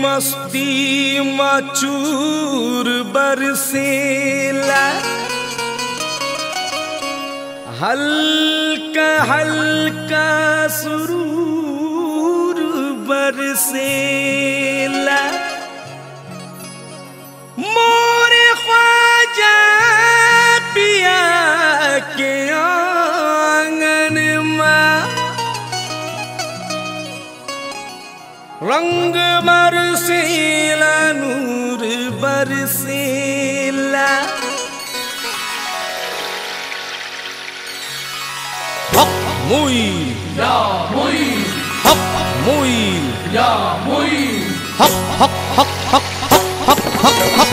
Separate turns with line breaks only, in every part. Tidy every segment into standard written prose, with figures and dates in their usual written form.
मस्ती मचूर बरसेला, हल्का हल्का सुरूर बरसेला। मोरे ख्वाजा पिया के आंगन में रंग बरसेला, नूर बरसेला। हक मुई
या मुई,
हक मुई
या मुई,
हक हक हक हक हक हक हक हक।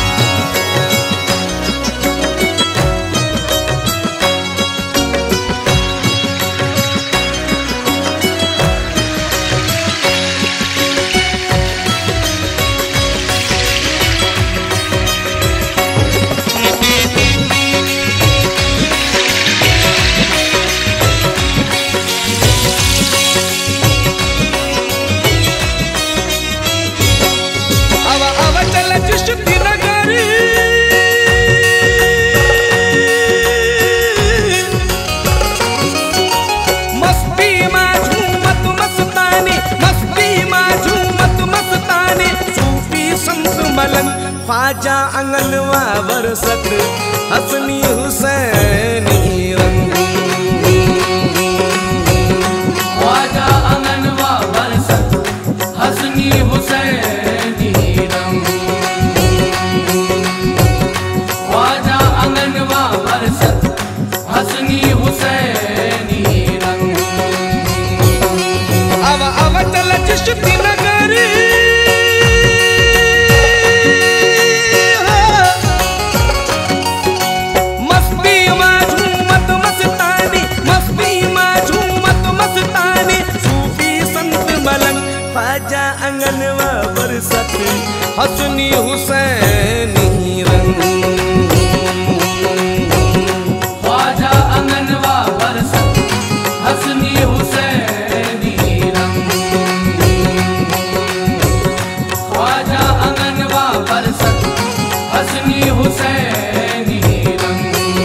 ख्वाजा अंगनवा बरसत हसनी हुसैनी रंग,
ख्वाजा अंगनवा बरसत हसनी हुसैनी रंग, ख्वाजा अंगनवा बरसत हसनी हुसैनी रंग।
अब चल चिश्ती नगर, ख्वाजा अंगनवा बरसत हसनी हुसैनी रंग,
ख्वाजा अंगनवा बरसत हसनी हुसैनी रंग, ख्वाजा अंगनवा बरसत हसनी हुसैनी रंग।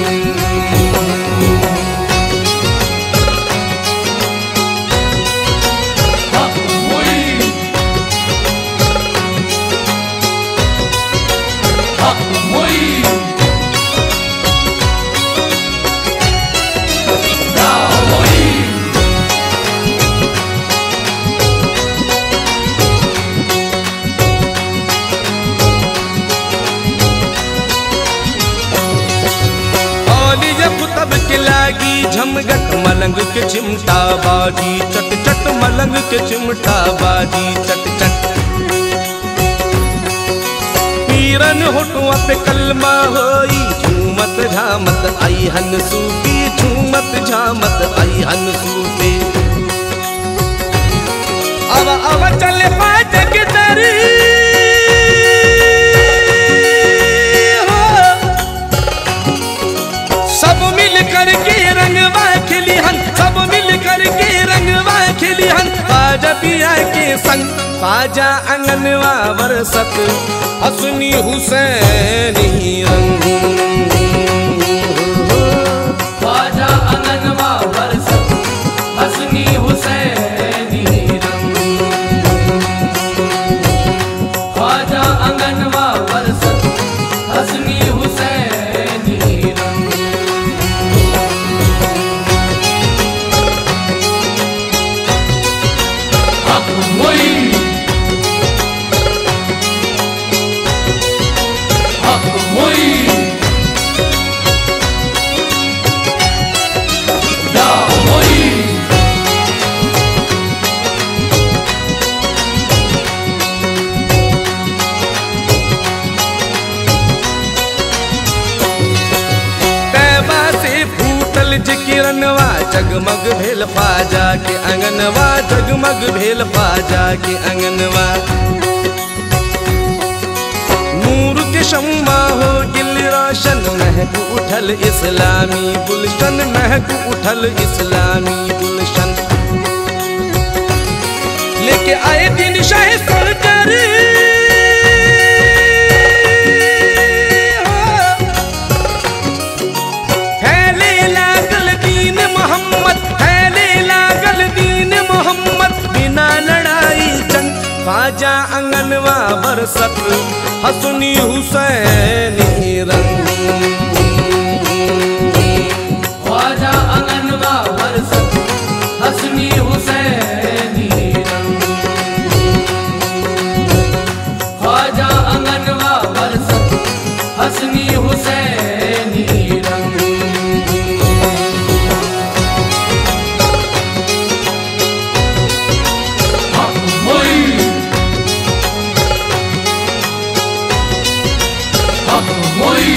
तब के लागी झमगट मलंग के चिमटा बाजी, चट चट मलंग के चिमटा बाजी चट चट। पीरन होठुआ पे कलमा होई, झूमत झामत आई हन सूफी, झूमत झामत आई हन सूफी। अब चले ख्वाजा के दर, सब मिल करके रंगवा खिली हन, सब मिल करके रंगवा खिली हन। ख्वाजा पिया के संग ख्वाजा अंगनवा बरसत हसनी हुसैनी रंग,
ख्वाजा अंगनवा बरसत हसनी हुसैनी रंग, ख्वाजा अंगनवा बरसत हसनी हुसैनी रंग। हक मुई, हक मुई, या मुई,
तैबा से फूटल जिकिरनवा जगमग भेल ख्वाजा के अंगनवा, जगमग भेल ख्वाजा के अंगनवा। नूर के शम्मा हो गिल रोशन, महक उठल इस्लामी गुलशन, महक उठल इस्लामी गुलशन। लेके आए दिन शाह सरकार, फैले लागल दीन मोहम्मद, फैले लागल दीन मोहम्मद, बिना लड़ाई जंग ख्वाजा अंगनवा बरसत हसनी हुसैनी रंग।
ख्वाजा अंगनवा बरसत हसनी हुसैनी रंग। ख्वाजा अंगनवा बरसत हसनी हुसैनी रंग। हक मोई, हक मोई,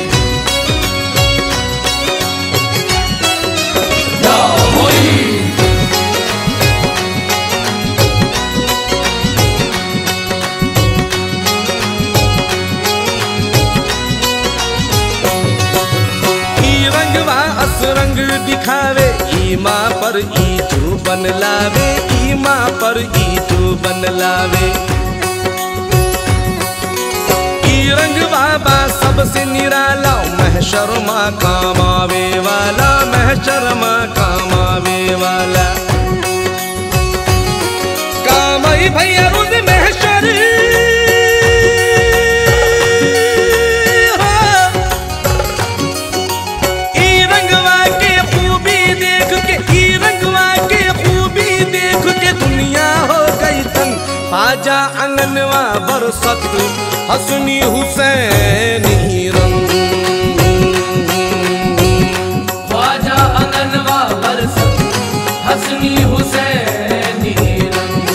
या मोई।
रंग दिखावे ईमा पर ईजू बन लावे, ईमा पर ईजू बन लावे। ई रंग बाबा सबसे निराला, महशर माँ काम आवे वाला, महशर माँ काम आवे वाला। काम आई भैया रोज महशर, ख्वाजा अंगनवा बरसत हसनी हुसैनी रंग।
ख्वाजा अंगनवा बरसत हसनी हुसैनी रंग।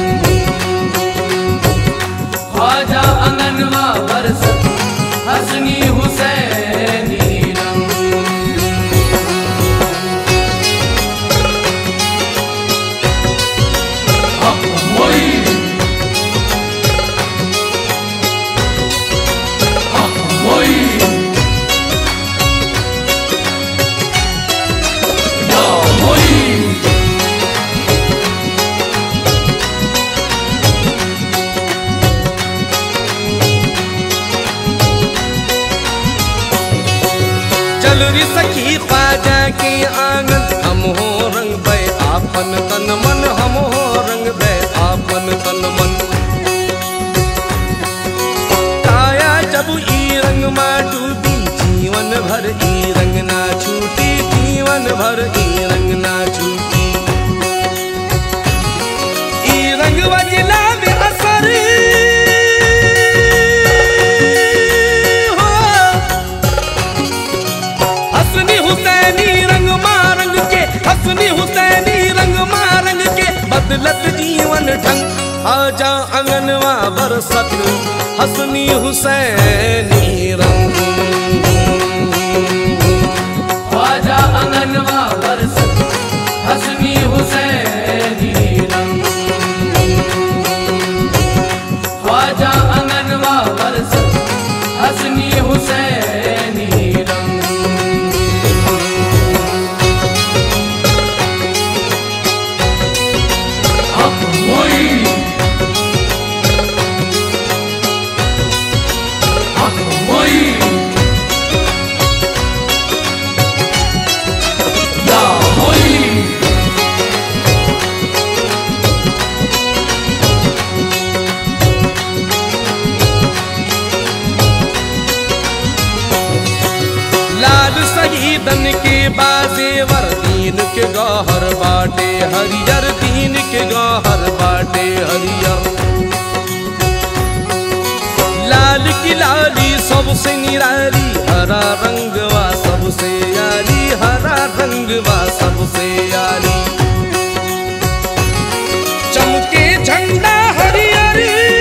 ख्वाजा अंगनवा बरसत हसनी हुसैनी रंग। हक मोई, हक मोई, या मोई।
चल री सखी ख्वाजा के आंगन, हम हो रंग बे आपन तन मन, हम हो रंग बे आपन तन मन। काया जब ई रंग माँ डूबी, जीवन भर ई रंग ना छूटी, जीवन भर ई रंग ना छूटी। ई रंग वजला में असर हसनी हुसैनी रंग मारंग के, हसनी हुसैनी रंग मारंग के, बदलत जीवन ढंग ख्वाजा अंगनवा बरसत हसनी हुसैनी रंग।
ख्वाजा अंगनवा बरसत हसनी हुसैनी रंग। ख्वाजा अंगनवा बरसत हसनी हुसैनी रंग। हक मोई, हक मोई, या मोई।
लाल शहीदन के बाजेवर, दीन के गौहर बाटे हरियर, दीन के गौहर बाटे हरियर। लाल की लाली सबसे निराली, हरा रंगवा सबसे यारी, हरा रंगवा सबसे यारी। चमके झंडा हरियर,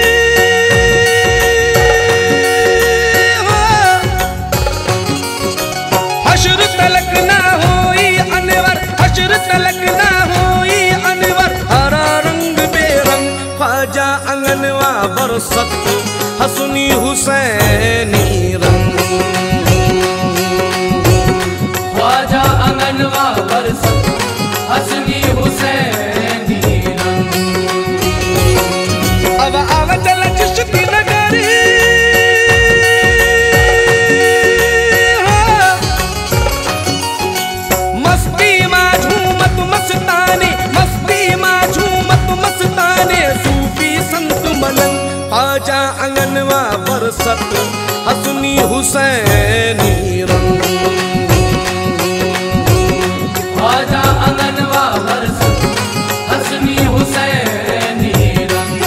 हश्र तलक ना होई अनवर, हश्र तलक ना होई अनवर। हरा रंग बेरंग ख्वाजा अंगनवा बरसत हसनी हुसैनी रंग।
ख्वाजा अंगनवा बरसत हसनी हुसैनी रंग।
अब चल ख्वाजा अंगनवा बरसत हसनी हुसैनी रंग।
ख्वाजा अंगनवा बरसत हसनी हुसैनी रंग।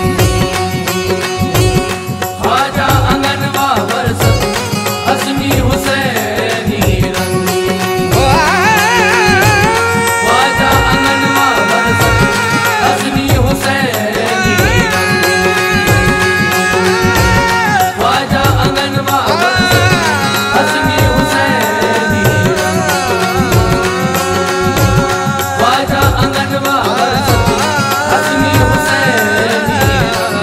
ख्वाजा अंगनवा बरसत हसनी हुसैनी रंग। ख्वाजा अंगनवा बरसत हसनी हुसैनी रंग। ख्वाजा अंगनवा बरसत हसनी हुसैनी रंग। ख्वाजा अंगनवा बरसत हसनी हुसैनी रंग।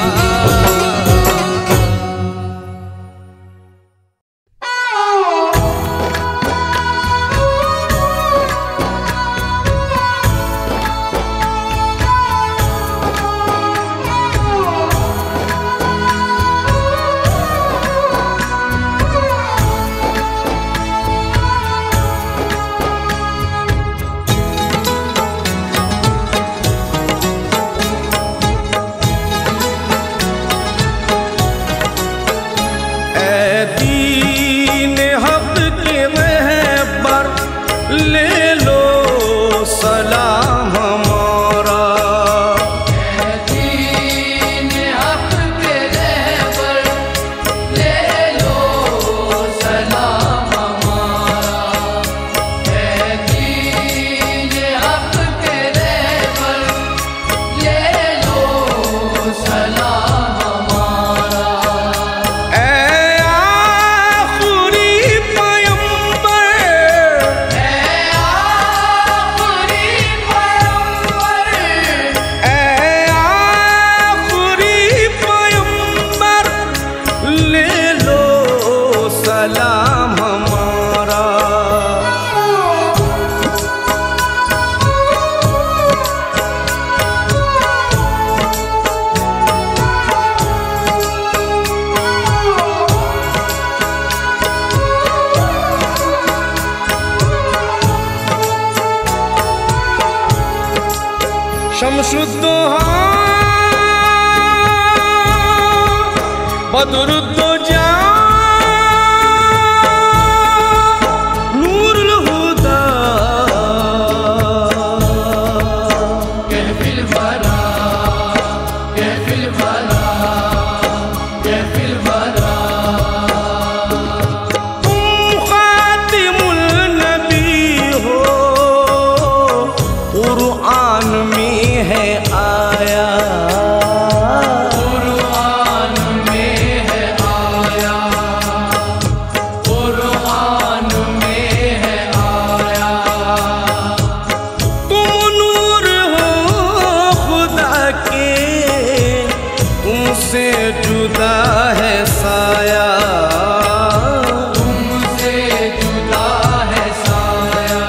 दीन हक के रहबर ले लो सलाम हमारा।
दीन हक के रहबर ले लो सलाम हमारा। दीन हक के रहबर ले लो सलाम हमारा।
सलाम हमारा। शमसुद्दोहा बदरुद्दोजा नूरुल हुदा
कहफिल वरा कहफिल वरा कहफिल वरा।
तुम खातिमुल नबी हो कुरान में है आया।
कुरान में है आया। कुरान में है आया।
तुम नूर हो खुदा के तुमसे जुदा है साया।
तुमसे जुदा है साया।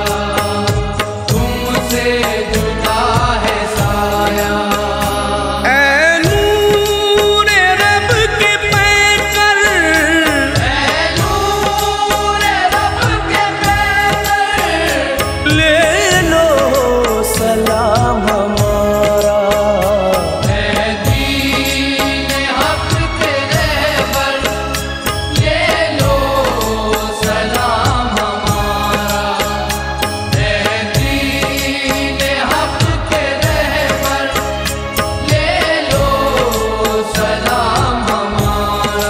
तुमसे जुदा है साया।
ऐ नूरे रब के पैकर
ऐ नूर रब के पैकर
ले लो सलाम हमारा।
ऐ दीन हक के रहबर ले लो सलाम हमारा। ऐ दीन हक के रहबर ले लो सलाम हमारा।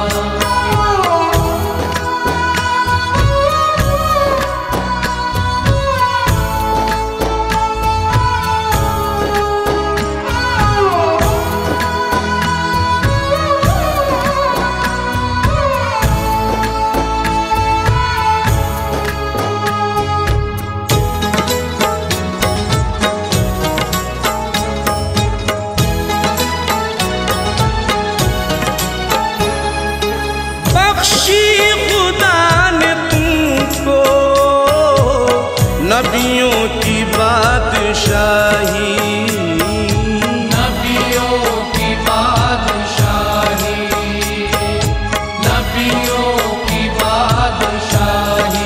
बख्शी खुदा ने तुमको नबियों की बादशाही।
नबियों की बादशाही। नबियों की बादशाही।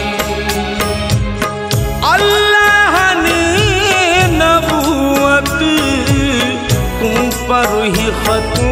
अल्लाह ने नबूवत तुम पर ही खत्म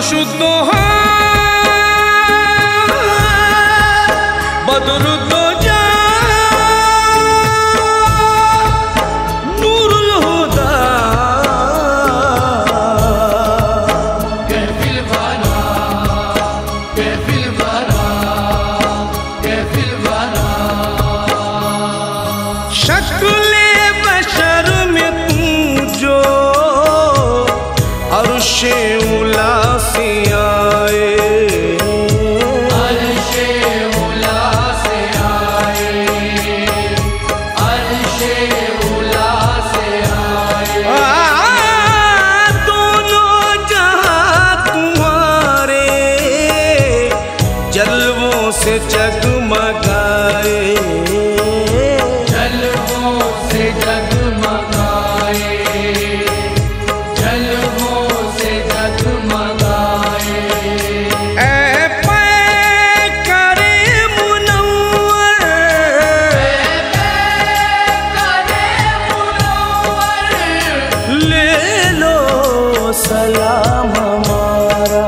मुर्शिदो बदरुद्दो जा नूरुल हुदा
कैफिल वाला कैफिल वाला कैफिल वाला
शक्ले बशर में तू जो अर्शे उला से आए से जगमगाए
जलवों से जगमगाए जलवों से जगमगाए
ऐ पैकरे मुनव्वर ले लो सलाम हमारा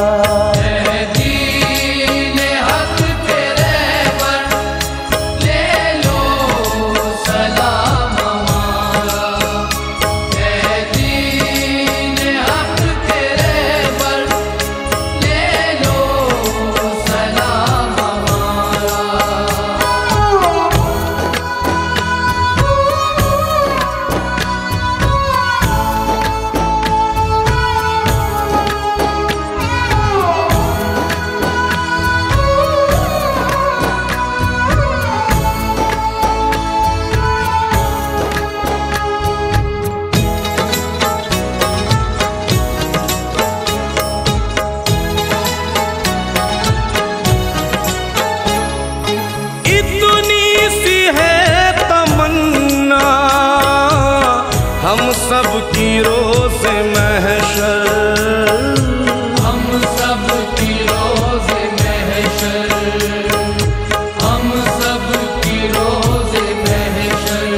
हम सब की रोज़ महशर
हम सब की रोज़ महशर हम सब की रोज़ महशर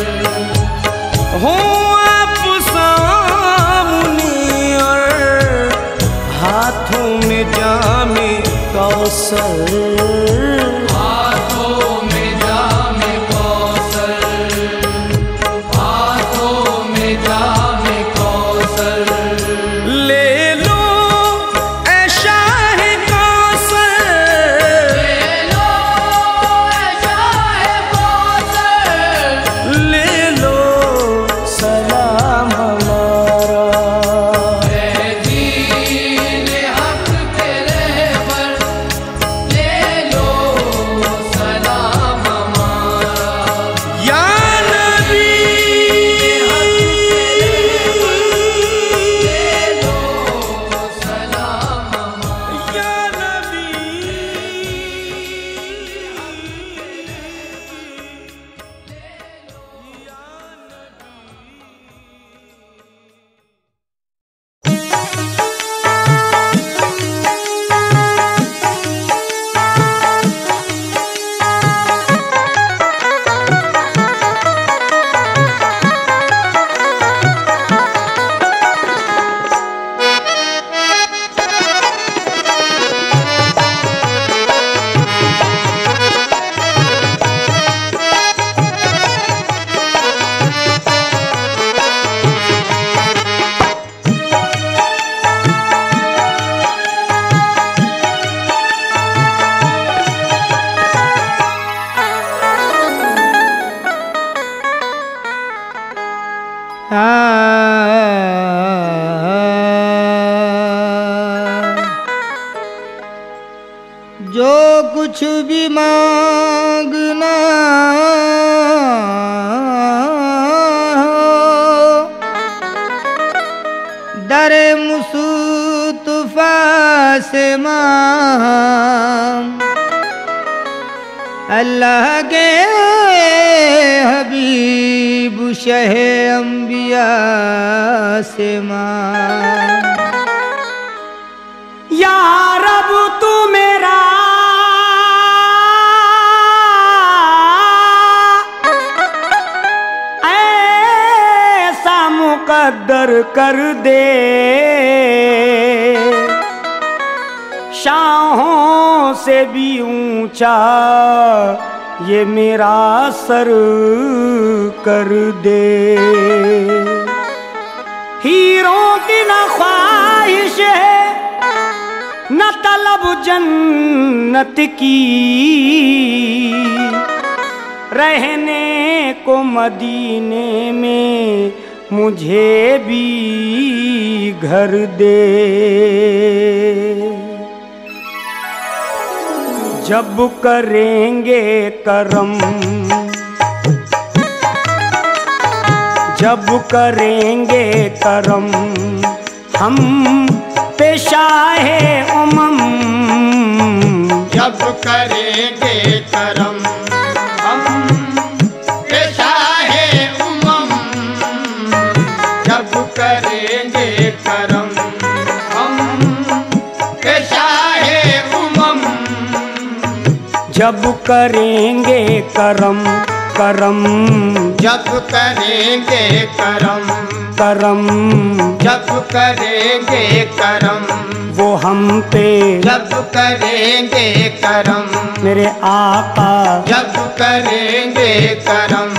हो आप सामने और हाथों में जामे कौसर
जो कुछ भी मांगना हो दरे मुस्तफा से मांग, अल्लाह के हबीब शहे अंबिया से मांग। या रब तू मेरा ऐसा मुकद्दर कर दे, शाहों से भी ऊंचा ये मेरा सर कर दे। हीरों की न ख्वाहिश है न तलब जन्नत की, रहने को मदीने में मुझे भी घर दे। जब करेंगे करम, जब करेंगे करम हम पेशाहे उमम,
जब करेंगे करम हम पेशाहे उमम, जब करेंगे करम हम पेशाहे उमम,
जब करेंगे करम करम,
जब करेंगे करम
करम,
जब करेंगे करम
वो हम पे
जब करेंगे करम,
मेरे आका
जब करेंगे करम,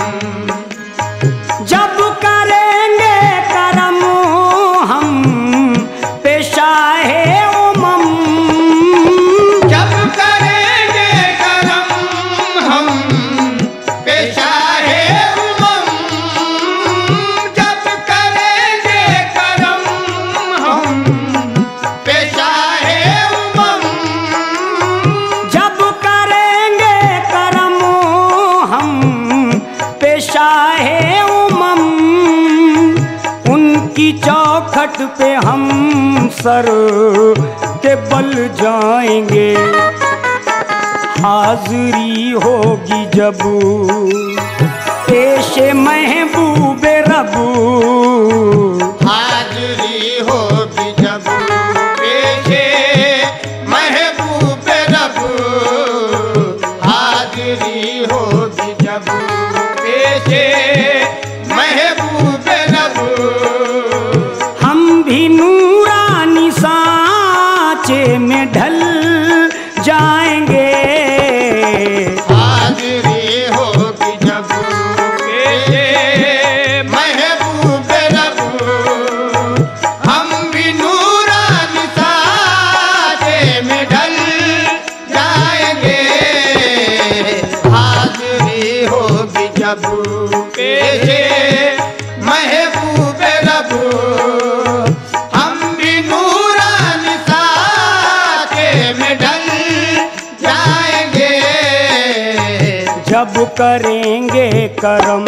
जब करेंगे करम हम पेशाहे उमम,
जब करेंगे करम हम पेशाहे उमम, जब करेंगे करम हम पेशाहे उमम,
जब करेंगे करम हम पेशाहे उमम, उनकी चौखट पे हम सर के बल जाएंगे। हाज़री होगी जब पेशे महबूबे रब,
हाज़री होगी जब पेशे महबूब रब, हाज़री होगी जब पेशे महबूब रब,
हम भी नूरानी सांचे में ढल जाएंगे।
हाज़री होगी जब पेशे महबूब रब, हम भी नूरानी सांचे में ढल जाएंगे। हाज़री होगी जब पेशे महबूब रब, हम भी नूरानी सांचे में ढल जाएंगे।
जब करेंगे करम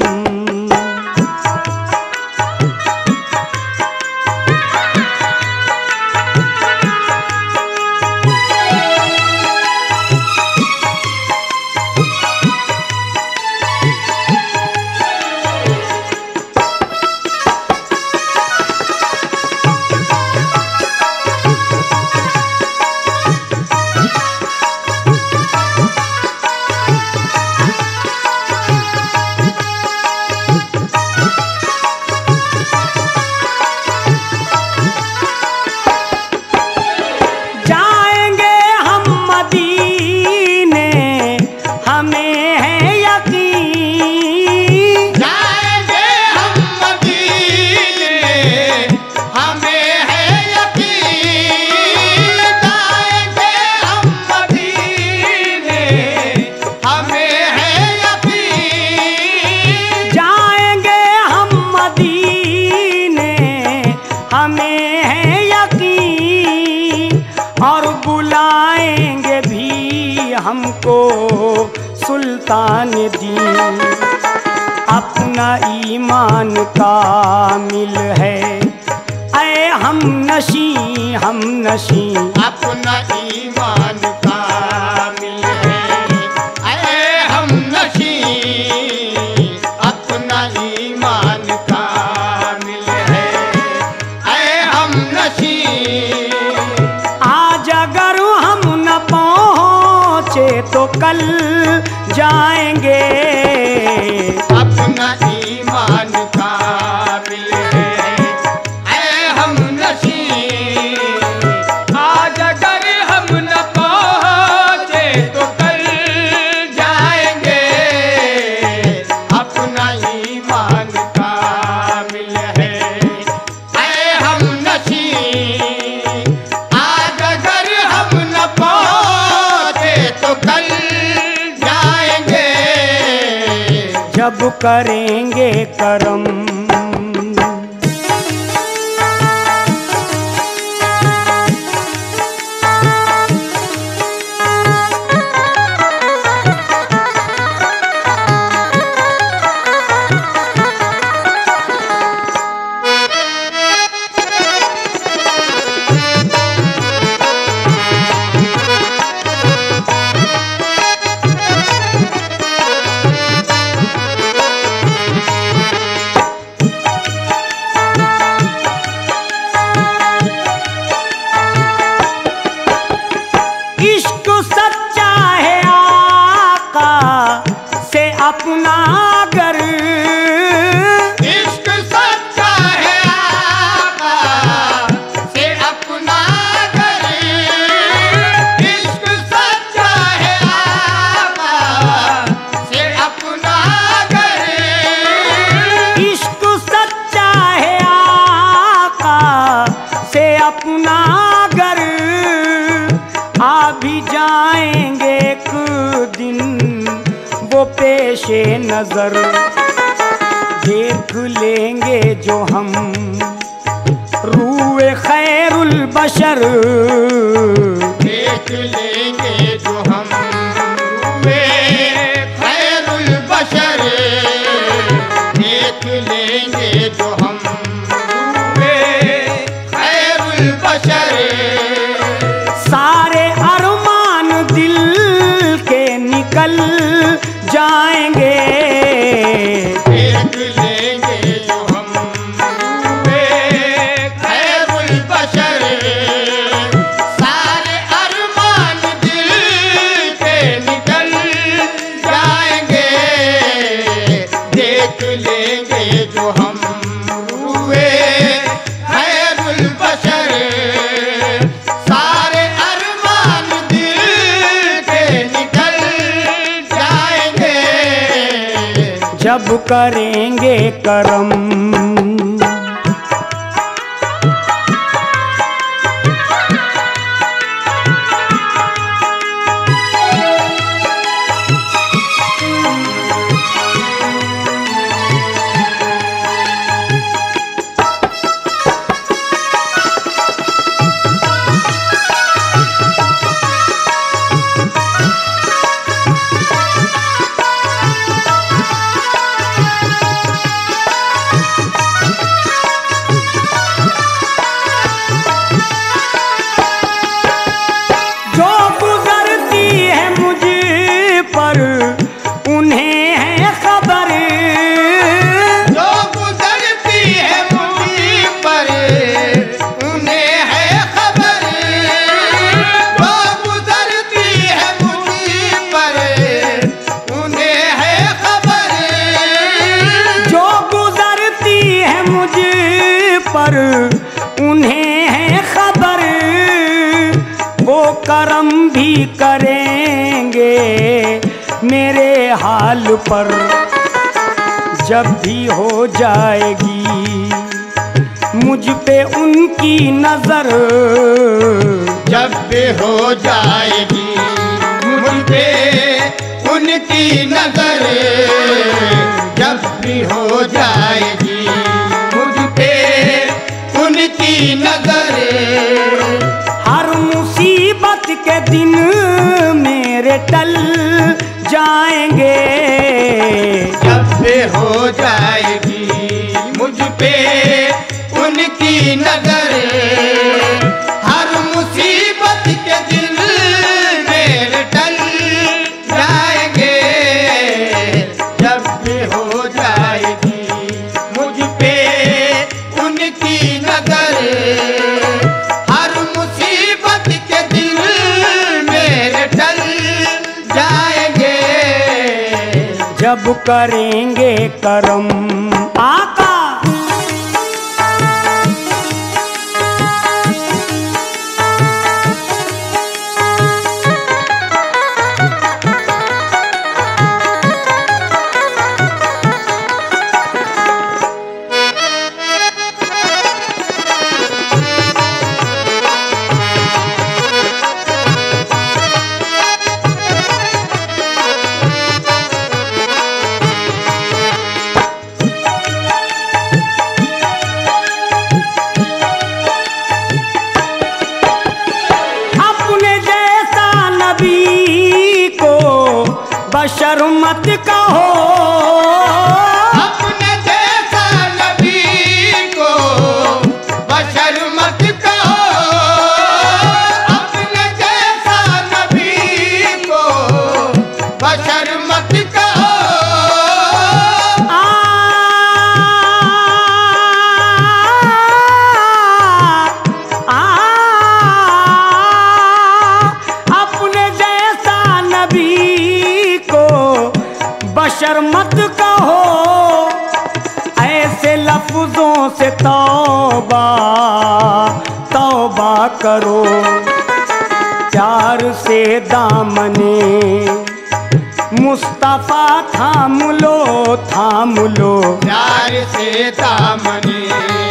जाएंगे हम मदीने, हमें है यकीन।
जाएंगे हम मदीने, हमें है यकीन। जाएंगे हम मदीने, हमें है यकीन।
जाएंगे हम मदीने, हमें है यकीन। और बुलाएंगे भी हमको सुल्तान दीन। अपना ईमान कामिल है ऐ हम नशी, हम नशी।
अपना ईमान कामिल है ऐ हम नशी, अपना ईमान कामिल है ऐ हम नशी।
आज अगर हम न पहुँचे तो कल जाएंगे।
अपना ईमान कामिल है ऐ हम नशी, आज अगर
जब करेंगे कर्म। इश्क सच्चा है आका से अपना घर,
इश्क सच्चा है आका से अपना घर, इश्क सच्चा है आका से अपना घर,
इश्क सच्चा है आका से अपना घर। आ भी जाएंगे एक दिन वो पेशे नजर, देख लेंगे जो हम रूए खैरुल बशर,
देख लेंगे जो हम वे खैरुल बशर, देख लेंगे जो हम वे खैरुल बशर।
सारे अरमान दिल के निकल जाएंगे,
देख लेंगे जो हम वे खैरुल बशर। सारे अरमान दिल के निकल जाएंगे, देख लेंगे जो हम वे खैरुल बशर। सारे अरमान दिल के निकल जाएंगे,
जब करेंगे कर्म। जो गुजरती है मुझ पर उन्हें है खबर,
जो गुजरती है मुझ पर उन्हें है खबर, जो गुजरती है मुझ पर उन्हें है खबर,
जो गुजरती है मुझ पर उन्हें है खबर। वो करम भी करेंगे मेरे हाल पर, जब भी हो जाएगी मुझ पे उनकी नजर,
जब भी हो जाएगी मुझ पे उनकी नजर, जब भी हो जाएगी मुझ पे उनकी नजर।
हर मुसीबत के दिन मेरे टल जाएंगे,
जब भी हो जाएगी मुझ पे उनकी नजर। हर मुसीबत के दिन मेरे टल जाएंगे, जब भी हो जाएगी मुझ पे उनकी नजर। हर मुसीबत के दिन मेरे टल जाएंगे,
जब करेंगे कर्म। आका मत कहो,
अपने जैसा नबी को बशर मत कहो, अपने जैसा नबी को बशर मत कहो।
अपने जैसा नबी को बशर मत कहो, ऐसे लफ्जों से तौबा तौबा करो। प्यार से दामने मुस्तफा थाम लो, थाम लो।
प्यार से दामने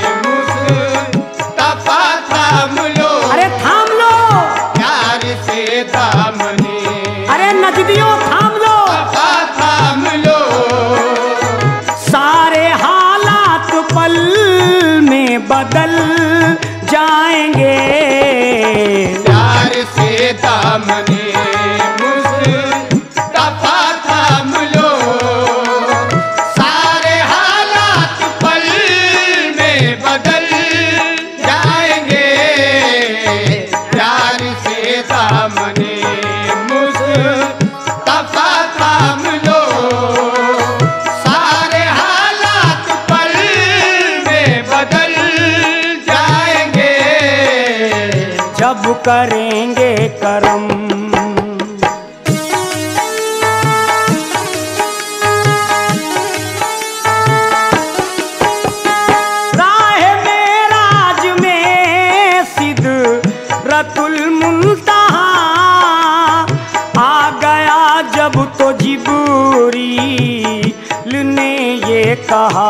मुस्तफा थाम लो,
अरे थाम लो,
प्यार से दामने
अरे नजदियों थाम लो।
मुस्तफा थाम लो,
सारे हालात पल में बदल जाएंगे।
प्यार से दामने मुस्तफा थाम लो, सारे हालात पल में बदल जाएंगे। प्यार से दामने मुस्तफा थाम लो, सारे हालात पल में बदल जाएंगे।
जब करेंगे करम राह मेराज में सिदरतुल मुंतहा आ गया जब तो जिब्रील ने ये कहा,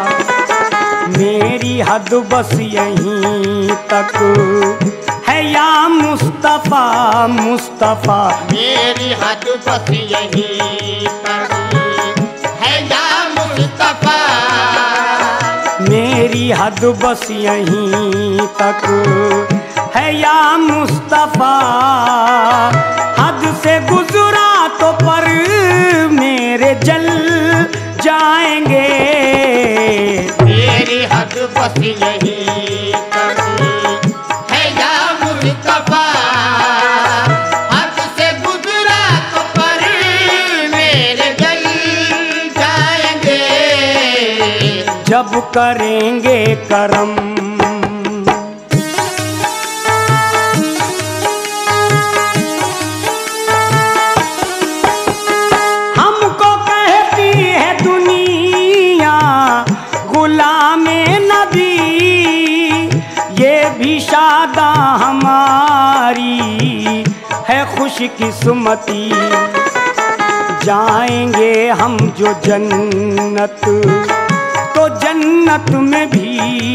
मेरी हद बस यहीं तक है या मुस्तफा, मुस्तफा।
मेरी हद बस यहीं तक है या मुस्तफा,
मेरी हद बस यहीं तक है या मुस्तफा। हद से गुजरा तो पर मेरे जल जाएंगे।
मेरी हद बस यहीं तक है या मुस्तफा, हद से गुजरा तो पर मेरे जल जाएंगे।
जब करेंगे करम हमको कहती है दुनिया गुलामे नबी, ये भी शादा हमारी है खुशकिस्मती। जाएंगे हम जो जन्नत तो जन्नत में भी,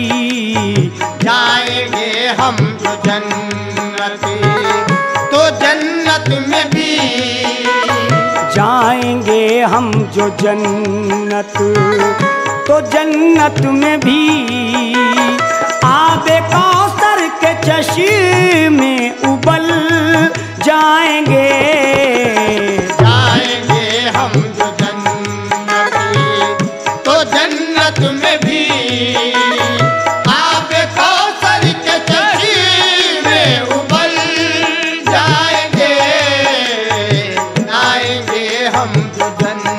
जाएंगे हम जो जन्नत तो जन्नत में भी,
जाएंगे हम जो जन्नत तो जन्नत में भी। आबे कौसर के चश्मे उबल जाएंगे।
जाएंगे हम जो जन्नत तो जन्नत में भी, आबे कौसर के चश्मे उबल जाएंगे। आएंगे हम जो जन्नत तो जन्नत में भी, आबे कौसर के चश्मे उबल जाएंगे। आएंगे हम जो जन्नत तो जन्नत में भी, आबे कौसर के चश्मे उबल जाएंगे।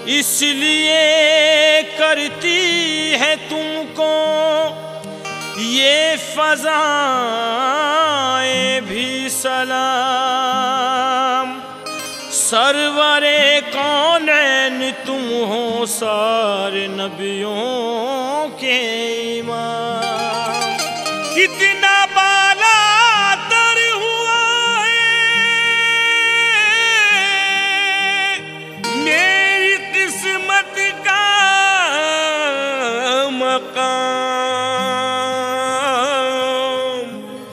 इसलिए करती है तुमको ये फ़ज़ाएं भी सलाम। सरवरे कौनैन तुम हो सारे नबियों के इमाम। कितना बाला तर हुआ है मेरी किस्मत का मकाम।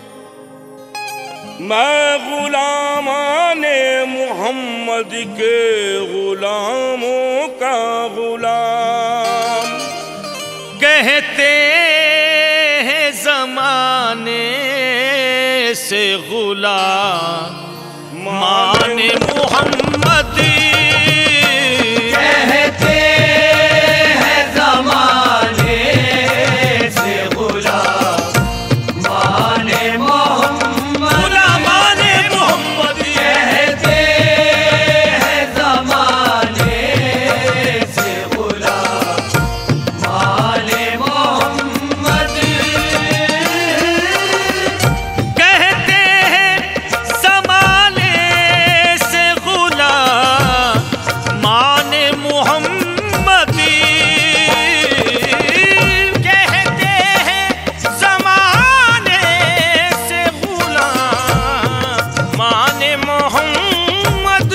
मैं गुलामाने मोहम्मद के गुलामों का गुलाम। कहते हैं ज़माने से गुलाम माने मोहम्मद।
कहते हैं ज़माने से गुलाम माने मोहम्मद।
गुलाम माने मोहम्मद।
कहते हैं ज़माने से गुलाम माने मोहम्मद।
कहते हैं ज़माने से गुलाम माने मोहम्मद। कहते हैं ज़माने से गुलाम माने मोहम्मद।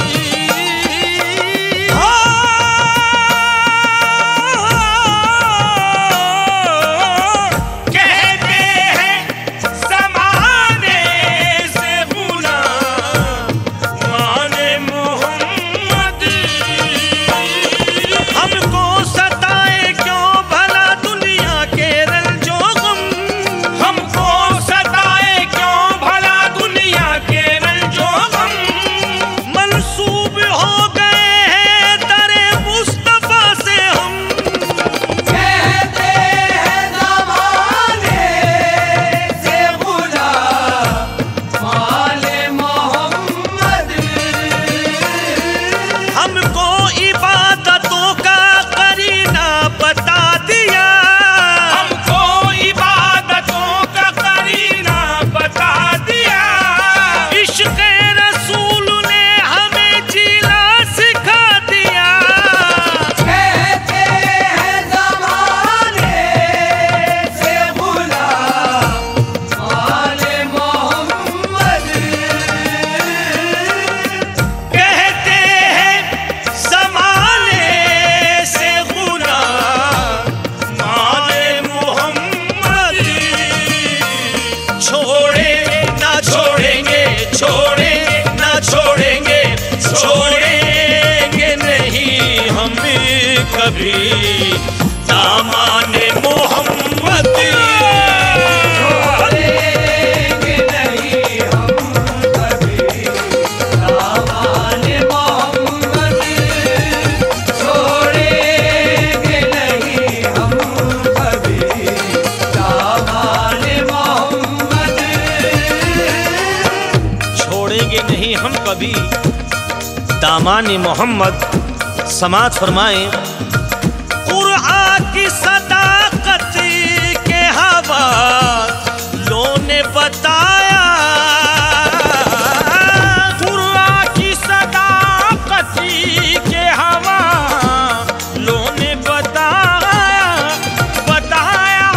कहते हैं ज़माने से गुलाम माने मोहम्मद। हमको सताए क्यों भला दुनिया के रंजो गम। हमको सताए क्यों भला दुनिया के रंजो गम। मंसूब हो गए हैं दरे मुस्तफा से हम।
कहते हैं ज़माने से गुलाम माने मोहम्मद।
हमको इबादतों का करीना बता दिया। हमको इबादतों का करीना बता दिया। इश्क़ रसूल ने हमें जीना सिखा दिया।
कहते हैं ज़माने से गुलाम माने मोहम्मद।
कहते हैं ज़माने से गुलाम माने मोहम्मद। छोड़े ना छोड़ेंगे, छोड़े ना छोड़ेंगे, छोड़ेंगे नहीं हम कभी दामाने मोहम्मद।
छोड़ेंगे नहीं हम कभी दामाने मोहम्मद। छोड़ेंगे नहीं हम कभी दामाने मोहम्मद।
छोड़ेंगे नहीं हम कभी दामाने मोहम्मद। समाज फरमाएं कुरान की सदाकत के हवा लोने बताया। कुरान की सदाकत के हवा लोने बताया। बताया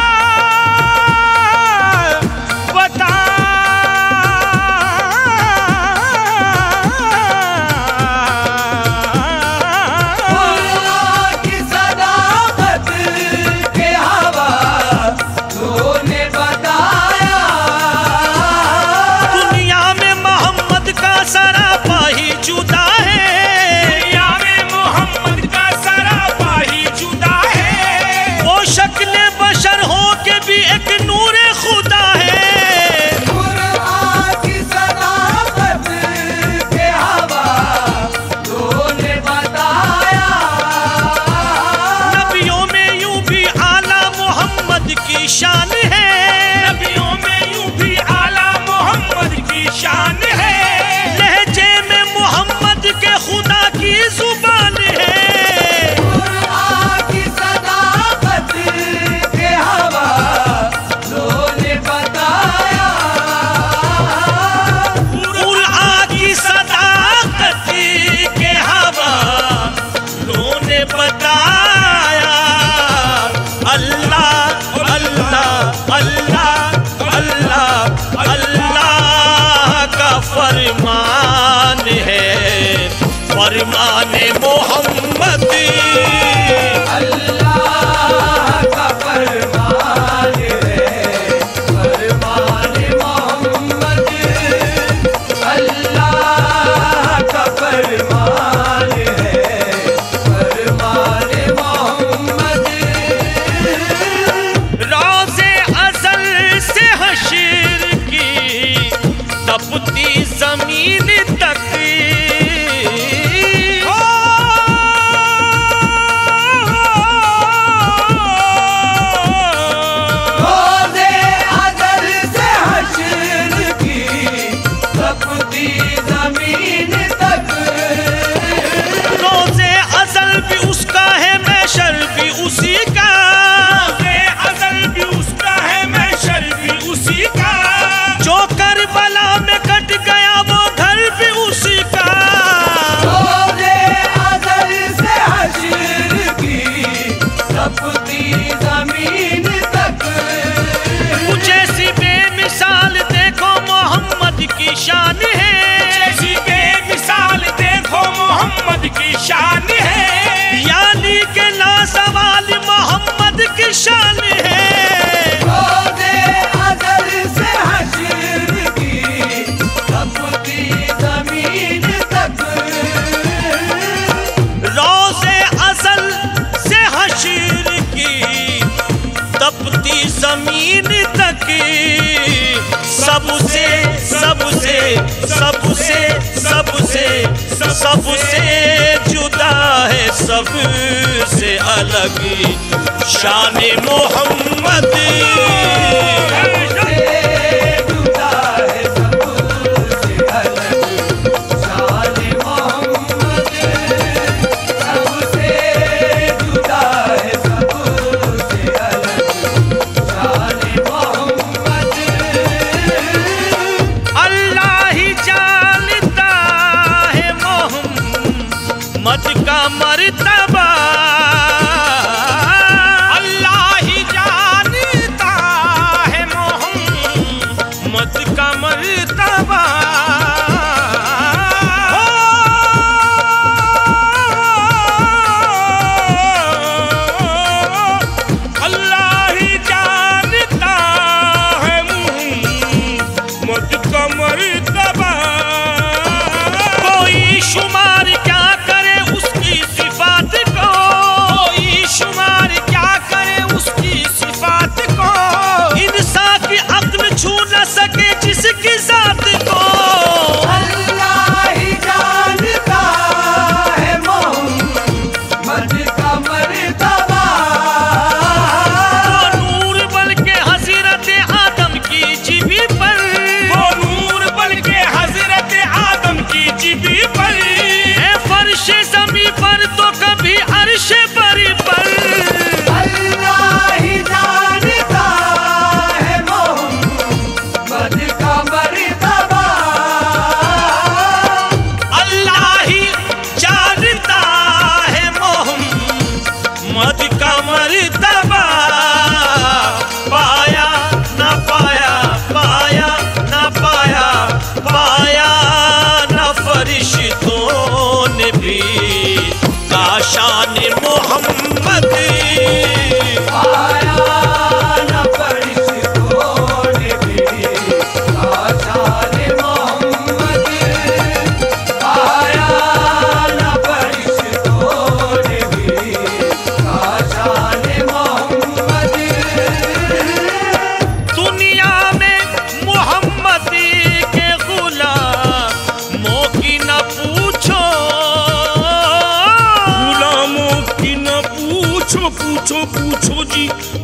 खुदा की सदाकत के हवा तूने बताया।
फरमान है, फरमान मोहम्मद।
अल्लाह का फरमान है, फरमान मोहम्मद। अल्लाह का फरमान है, फरमान मोहम्मद।
रोज़े अज़ल से हश्र की तपती ज़मीन तक,
रोज़े अज़ल से हश्र की तपती ज़मीन तक।
रोज़े अज़ल भी उसका है, महशर भी उसी का। रोज़े अज़ल भी उसका है, महशर भी उसी का। जो करबला में कट गया वो घर भी उसी का।
रोज़े अज़ल से हश्र की तपती ज़मीन तक।
कुछ ऐसी बेमिसाल देखो मोहम्मद की शान है, ऐसी बेमिसाल देखो मोहम्मद की शान है। यानी के लाज़वाल मोहम्मद की शान है।
रोज़े अज़ल से हश्र की तपती ज़मीन तक।
रोज़े अज़ल से हश्र की तपती ज़मीन तक, सबसे सबसे सबसे सबसे सबसे जुदा है, सबसे अलग शान मोहम्मद।
सबसे जुदा है, सबसे अलग शान मोहम्मद। सबसे जुदा है, सबसे अलग शान मोहम्मद।
अल्लाह ही जानता है मोहम्मद का मर्तबा, अल्लाह ही जानता है मोहम्मद का मर्तबा। अल्लाह ही जानता है मोहम्मद का मर्तबा। कोई शुमार क्या करे उसकी सिफात को, कोई शुमार क्या करे उसकी सिफात को। इंसान की अक्ल छू न सके जिसकी जात को।
अल्लाह ही जानता है मोहम्मद का मर्तबा।
वो नूर बन के हज़रत आदम की जीबी पर, वो नूर बन के हज़रत आदम की जीबी पर है। फर्श ज़मीं पर तो कभी अर्श बरी पर।
अल्लाह ही जानता है मोहम्मद का मर्तबा।
अल्लाह ही जानता है मोहम्मद का मर्तबा। पाया ना पाया, पाया ना पाया, पाया ना फरिश्तों ने भी काशान मोहम्मद।
आया न फरिश्तों ने भी काशान मोहम्मद। आया न फरिश्तों ने भी काशान मोहम्मद।
दुनिया में मोहम्मद के गुलामों की न पूछो, गुलामों की न पूछो, पूछो पूछो जी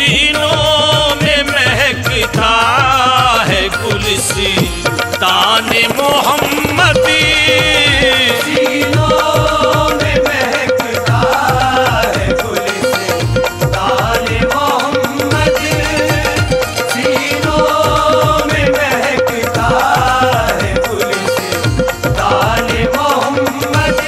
सीनों में महकता है गुलिस्तान मोहम्मदी।
सीनों में महकता है गुलिस्तान मोहम्मद। सीनों में महकता है गुलिस्तान मोहम्मद।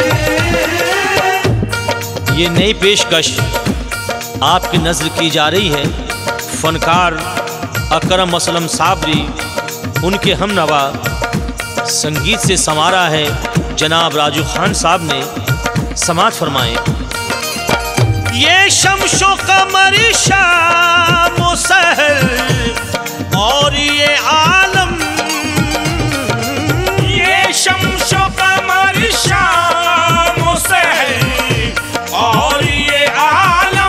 ये नई पेशकश आपकी नज़र की जा रही है। फनकार अकरम असलम साबरी, उनके हमनवा संगीत से संवारा है जनाब राजू खान साहब ने। समात फरमाएं।
ये शम्शो कमर शाम व सहर और ये आलम, ये शम्शो कमर शाम व सहर और ये आलम,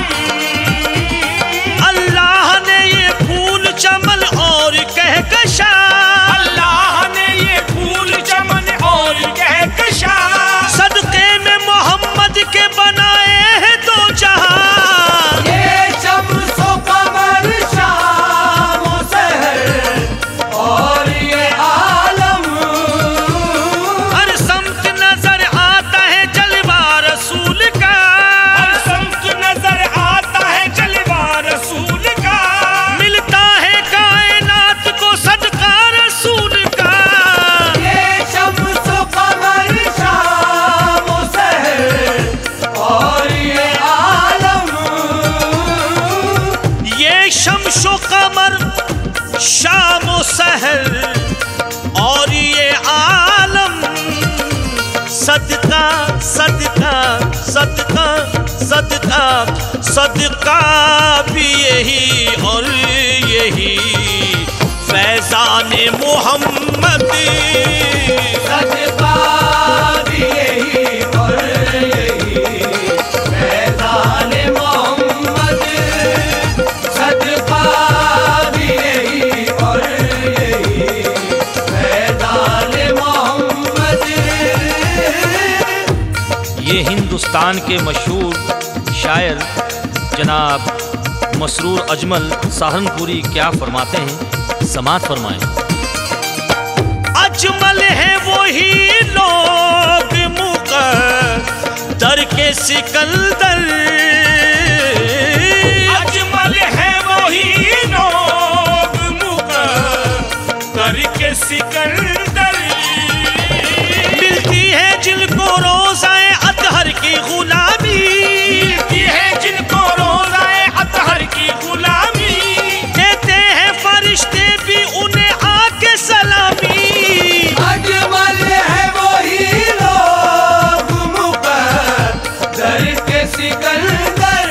अल्लाह ने ये फूल चमन और कहकशा, अल्लाह ने ये फूल चमन और कहकशा सदके में मोहम्मद के बनाए हैं दो जहां।
ये शम्सो कमर शाम व सहर और ये आलम,
हर सम्त नजर आता है जलवा रसूल का, हर सम्त नजर आता है जलवा रसूल का, मिलता है कायनात को सदका रसूल का।
ये शम्सो कमर शाम व सहर और ये आलम,
ये शम्शो कमर शाम व सहर और ये आलम, सदका सदका सदका सदका सदका भी यही और यही फैजान मोहम्मद।
सदका भी यही और यही फैजान मोहम्मद। सदका भी यही और यही फैजान मोहम्मद।
ये हिंदुस्तान के मशहूर शायर जनाब मसरूर अजमल सहारनपुरी क्या फरमाते हैं। समात फरमाएं।
अजमल है वही लोग मुक़द्दर के सिकंदर, अजमल है वही लोग मुक़द्दर के सिकंदर, मिलती है जिनको रोज़ाए अतहर की गुलामी, मिलती है जिनको रोज़ाए अतहर की गुलामी, देते हैं फरिश्ते भी उन्हें आके सलामी।
अजमल है वही लोग मुक़द्दर के सिकंदर,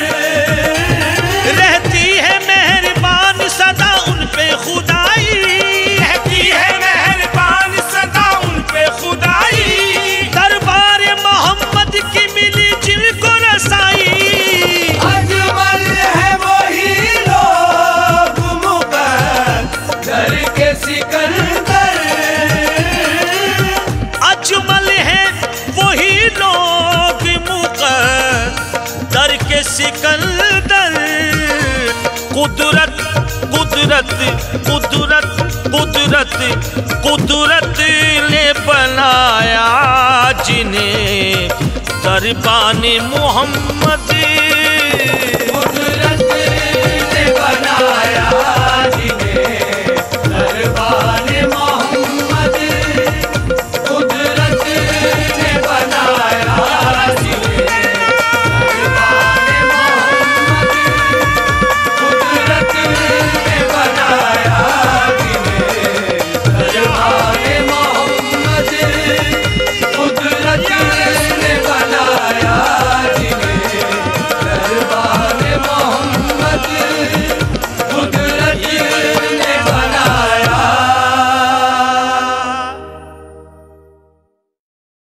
रहती है मेहरबान सदा उन पे खुदाई, रहती है मेहरबान सदा उन पे खुदाई, दरबार मोहम्मद की मिली जिनको रसाई।
अजमल है वही लोग मुक़द्दर के सिकंदर,
अजमल है वही लोग मुक़द्दर के सिकंदर, कुदरत कुदरत कुदरत कुदरत कुदरत ने बनाया जिन्हें दरबान मोहम्मद।